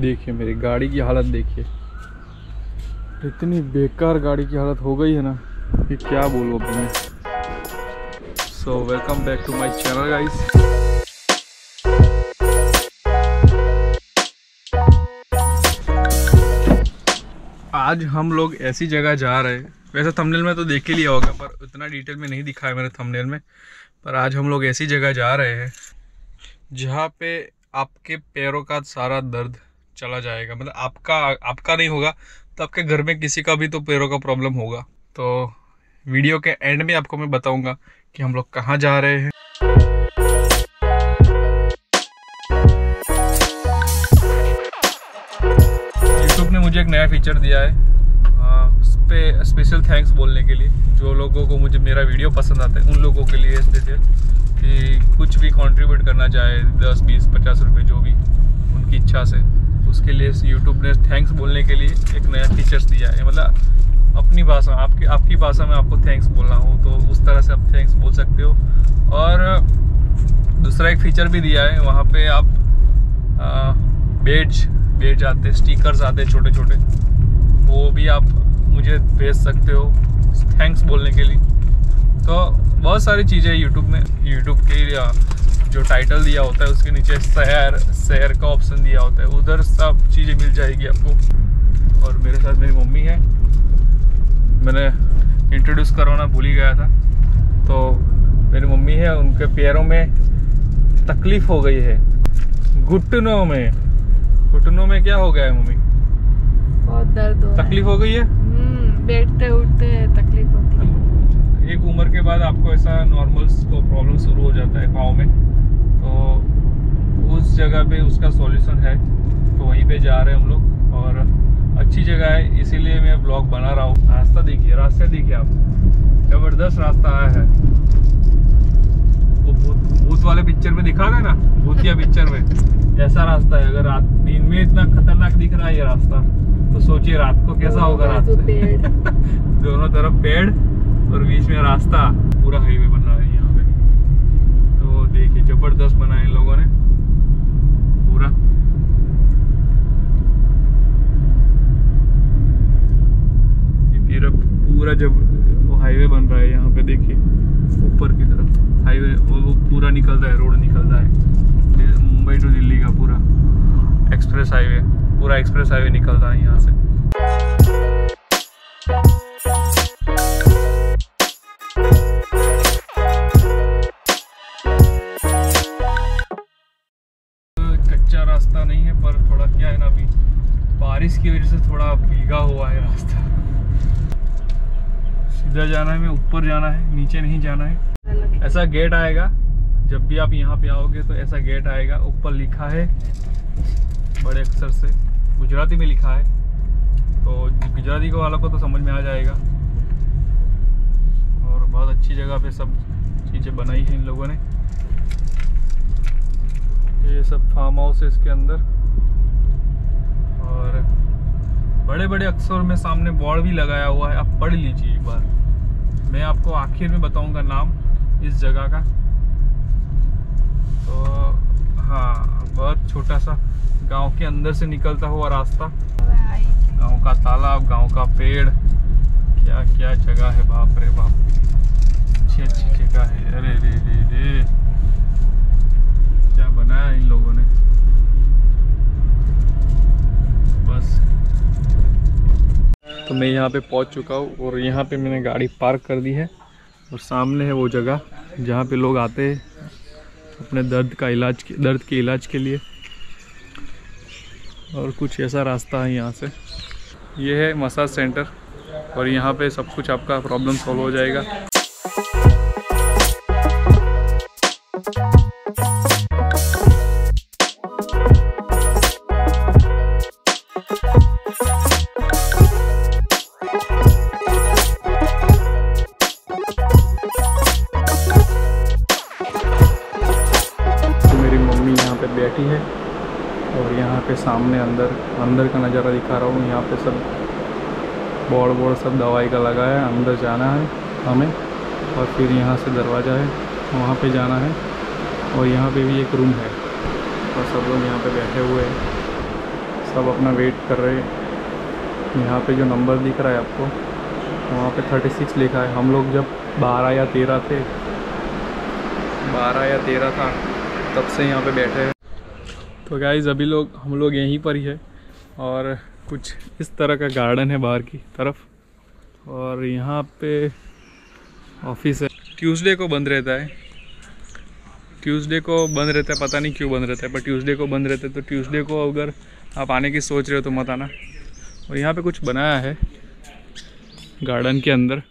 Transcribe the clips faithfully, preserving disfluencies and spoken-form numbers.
देखिए मेरी गाड़ी की हालत देखिए, इतनी बेकार गाड़ी की हालत हो गई है ना कि क्या बोलूँ अब मैं। So welcome back to my channel guys. आज हम लोग ऐसी जगह जा रहे हैं, वैसे थंबनेल में तो देख ही लिया होगा पर उतना डिटेल में नहीं दिखा है मैंने थंबनेल में। पर आज हम लोग ऐसी जगह जा रहे हैं जहाँ पे आपके पैरों का सारा दर्द चला जाएगा। मतलब आपका आपका नहीं होगा तो आपके घर में किसी का भी तो पैरों का प्रॉब्लम होगा। तो वीडियो के एंड में आपको मैं बताऊंगा कि हम लोग कहाँ जा रहे हैं। यूट्यूब ने मुझे एक नया फीचर दिया है, उस पर स्पेशल थैंक्स बोलने के लिए। जो लोगों को मुझे मेरा वीडियो पसंद आता है उन लोगों के लिए स्पेशल, कि कुछ भी कंट्रीब्यूट करना चाहे दस बीस पचास रुपए जो भी उनकी इच्छा से, उसके लिए यूट्यूब ने थैंक्स बोलने के लिए एक नया फीचर्स दिया है। मतलब अपनी भाषा, आपकी आपकी भाषा में आपको थैंक्स बोलना हो तो उस तरह से आप थैंक्स बोल सकते हो। और दूसरा एक फीचर भी दिया है, वहाँ पे आप बेज बेज आते, स्टिकर्स आते छोटे छोटे, वो भी आप मुझे भेज सकते हो थैंक्स बोलने के लिए। तो बहुत सारी चीज़ें यूट्यूब में, यूट्यूब के जो टाइटल दिया होता है उसके नीचे शेयर शेयर का ऑप्शन दिया होता है, उधर सब चीज़ें मिल जाएगी आपको। और मेरे साथ मेरी मम्मी है, मैंने इंट्रोड्यूस करवाना भूल ही गया था। तो मेरी मम्मी है, उनके पैरों में तकलीफ़ हो गई है, घुटनों में। घुटनों में क्या हो गया है मम्मी? बहुत दर्द हो, तकलीफ हो गई है। बैठते उठते तकलीफ होती है। एक उम्र के बाद आपको ऐसा नॉर्मल को प्रॉब्लम शुरू हो जाता है पाँव में, तो उस जगह पे उसका सॉल्यूशन है, तो वहीं पे जा रहे हैं हम लोग। और अच्छी जगह है इसीलिए मैं ब्लॉग बना रहा हूँ। रास्ता देखिए, रास्ते देखिए आप, जबरदस्त रास्ता आया है। वो भूत भूत वाले पिक्चर में दिखा गए ना, भूतिया पिक्चर में, ऐसा रास्ता है। अगर रात दिन में इतना खतरनाक दिख रहा है ये रास्ता, तो सोचिए रात को कैसा होगा। रात से दोनों तरफ पेड़ और बीच में रास्ता, पूरा हाईवे बन रहा है यहाँ पे। तो देखिए जबरदस्त बनाए इन लोगों ने पूरा। ये पूरा जब वो हाईवे बन रहा है यहाँ पे, देखिए ऊपर की तरफ हाईवे वो पूरा निकलता है, रोड निकलता है मुंबई टू दिल्ली का पूरा एक्सप्रेस हाईवे, पूरा एक्सप्रेस हाईवे निकलता है यहाँ से। कच्चा रास्ता नहीं है, पर थोड़ा क्या है ना, अभी बारिश की वजह से थोड़ा भीगा हुआ है रास्ता। सीधा जाना है, में ऊपर जाना है, नीचे नहीं जाना है। ऐसा गेट आएगा जब भी आप यहाँ पे आओगे, तो ऐसा गेट आएगा, ऊपर लिखा है बड़े अक्षर से, गुजराती में लिखा है, तो गुजराती को वालों को तो समझ में आ जाएगा। और बहुत अच्छी जगह पे सब चीज़ें बनाई हैं इन लोगों ने। ये सब फार्म हाउस है इसके अंदर, और बड़े बड़े अक्षर में सामने बोर्ड भी लगाया हुआ है, आप पढ़ लीजिए एक बार। मैं आपको आखिर में बताऊंगा नाम इस जगह का। तो हाँ, बहुत छोटा सा गांव के अंदर से निकलता हुआ रास्ता, गांव का तालाब, गांव का पेड़, क्या क्या जगह है, बाप रे बाप, अच्छी अच्छी जगह है। अरे रे रे रे, क्या बनाया इन लोगों ने बस। तो मैं यहाँ पे पहुँच चुका हूँ और यहाँ पे मैंने गाड़ी पार्क कर दी है, और सामने है वो जगह जहाँ पे लोग आते हैं अपने दर्द का इलाज दर्द के इलाज के लिए। और कुछ ऐसा रास्ता है यहाँ से। ये है मसाज सेंटर, और यहाँ पे सब कुछ आपका प्रॉब्लम सॉल्व हो जाएगा। बैठी है, और यहाँ पे सामने अंदर अंदर का नज़ारा दिखा रहा हूँ। यहाँ पे सब बोर्ड बोर्ड सब दवाई का लगा है। अंदर जाना है हमें, और फिर यहाँ से दरवाज़ा है, वहाँ पे जाना है। और यहाँ पे भी एक रूम है, और सब लोग यहाँ पे बैठे हुए हैं। सब अपना वेट कर रहे हैं। यहाँ पे जो नंबर दिख रहा है आपको, वहाँ पे थर्टी सिक्स लिखा है। हम लोग जब बारह या तेरह थे, बारह या तेरह था, तब से यहाँ पे बैठे हैं। तो गाइज़ अभी लोग हम लोग यहीं पर ही है और कुछ इस तरह का गार्डन है बाहर की तरफ, और यहाँ पे ऑफिस है। ट्यूसडे को बंद रहता है, ट्यूसडे को बंद रहता है, पता नहीं क्यों बंद रहता है, पर ट्यूसडे को बंद रहता है। तो ट्यूसडे को अगर आप आने की सोच रहे हो तो मत आना। और यहाँ पे कुछ बनाया है गार्डन के अंदर,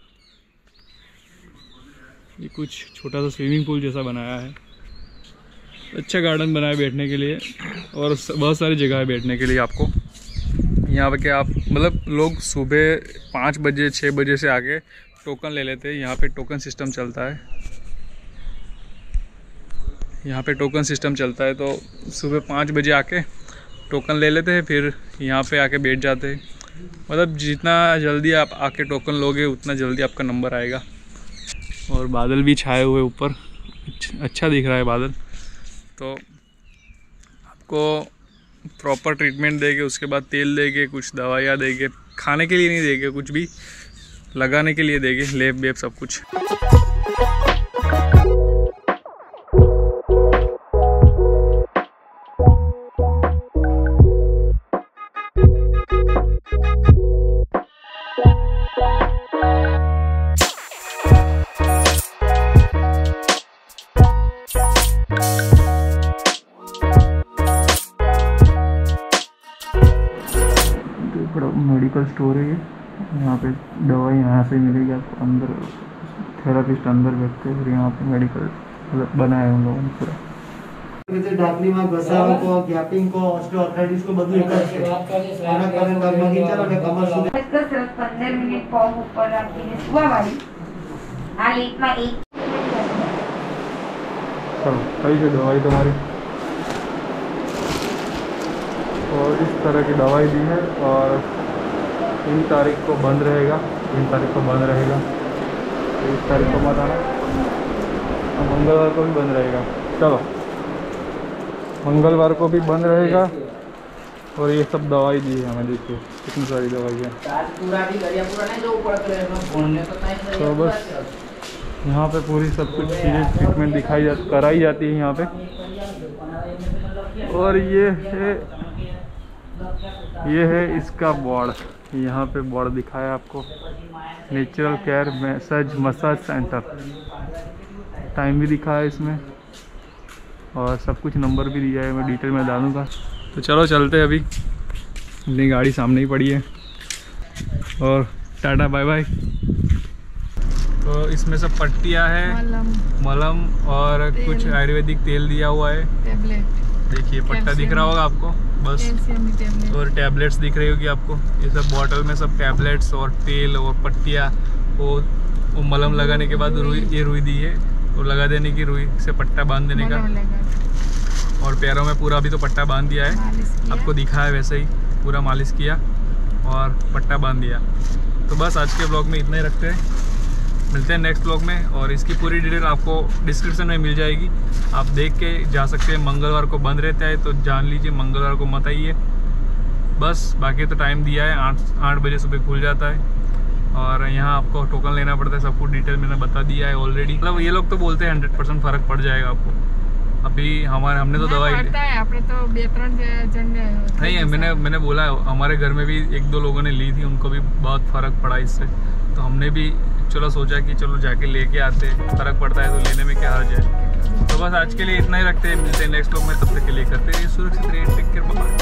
ये कुछ छोटा सा स्विमिंग पूल जैसा बनाया है। अच्छा गार्डन बनाया बैठने के लिए, और बहुत सारी जगह है बैठने के लिए आपको यहाँ पे। क्या आप मतलब लोग सुबह पाँच बजे छः बजे से आके टोकन ले लेते हैं। यहाँ पे टोकन सिस्टम चलता है, यहाँ पे टोकन सिस्टम चलता है। तो सुबह पाँच बजे आके टोकन ले लेते हैं, फिर यहाँ पे आके बैठ जाते हैं। मतलब जितना जल्दी आप आके टोकन लोगे उतना जल्दी आपका नंबर आएगा। और बादल भी छाए हुए ऊपर, अच्छा दिख रहा है बादल। तो आपको प्रॉपर ट्रीटमेंट देंगे, उसके बाद तेल देंगे, कुछ दवाइयाँ देंगे, खाने के लिए नहीं देंगे, कुछ भी लगाने के लिए देंगे, लेप वेप सब कुछ। मेडिकल स्टोर है ये, यहाँ पे दवाई यहाँ से मिलेगी आपको। अंदर थेरापिस्ट अंदर बैठते हैं, और यहाँ पे मेडिकल मतलब बना है उन लोगों ने पूरा। ડાકલીમાં ઘસારો કો ગેપિંગ કો ઓસ્ટિયોઆર્થ્રાઇટિસ કો બધું એક જ છે આના કારણે પગમાં ચાલો ને કમર સુધી કસરત પંદર મિનિટ પગ ઉપર રાખીને સુવાવાળી આ લેટમાં એક चलो सही है दवाई तुम्हारी। और इस तरह की दवाई दी है, और तीन तारीख को बंद रहेगा, तीन तारीख को बंद रहेगा, इस तारीख को मत आना, और मंगलवार को भी बंद रहेगा। चलो मंगलवार को भी बंद रहेगा। और ये सब दवाई दी है हमें, देखिए कितनी सारी दवाई है। तो बस यहाँ पे पूरी सब कुछ चीज़ें ट्रीटमेंट दिखाई जा कराई जाती है यहाँ पे। और ये है ये है इसका बोर्ड, यहाँ पे बोर्ड दिखाया आपको, natural care message massage centre. Time भी दिखा है इसमें, और सब कुछ नंबर भी दिया है, मैं डिटेल में डालूँगा। तो चलो चलते हैं, अभी अपनी गाड़ी सामने ही पड़ी है। और टाटा बाय बाय। तो इसमें सब पट्टियाँ हैं, मलम मलम और कुछ आयुर्वेदिक तेल दिया हुआ है। टेबलेट देखिए पट्टा दिख रहा होगा आपको, बस। टेबलेट। और टैबलेट्स दिख रही होगी आपको। ये सब बॉटल में सब टैबलेट्स और तेल और पट्टियाँ। वो वो मलम लगाने के बाद रुई, ये रुई दी है, वो लगा देने की, रुई से पट्टा बांध देने का। और पैरों में पूरा अभी तो पट्टा बांध दिया है, आपको दिखा है वैसे ही पूरा मालिश किया और पट्टा बांध दिया। तो बस आज के ब्लॉग में इतना ही रखते हैं, मिलते हैं नेक्स्ट ब्लॉग में। और इसकी पूरी डिटेल आपको डिस्क्रिप्शन में मिल जाएगी, आप देख के जा सकते हैं। मंगलवार को बंद रहता है, तो जान लीजिए मंगलवार को मत आइए बस। बाकी तो टाइम दिया है, आठ आठ बजे सुबह खुल जाता है। और यहाँ आपको टोकन लेना पड़ता है, सब कुछ डिटेल मैंने बता दिया है ऑलरेडी। मतलब ये लोग तो बोलते हैं हंड्रेड परसेंट फ़र्क पड़ जाएगा आपको। अभी हमारे हमने तो दवाई तो नहीं है, मैंने मैंने बोला हमारे घर में भी एक दो लोगों ने ली थी, उनको भी बहुत फ़र्क पड़ा इससे। तो हमने भी चलो सोचा कि चलो जाके लेके आते, फ़र्क पड़ता है तो लेने में क्या हर्ज है। तो बस आज के लिए इतना ही रखते हैं, मिलते हैं नेक्स्ट ब्लॉग में। तब तक के लिए करते रहिए सुरक्षित रहिए, टेक केयर, बाय।